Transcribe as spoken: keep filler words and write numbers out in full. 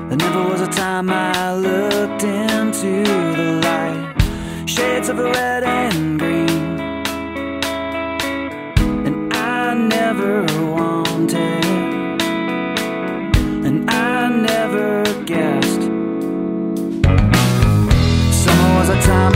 There never was a time I looked into the light, shades of red and green, and I never wanted, and I never guessed. Summer was a time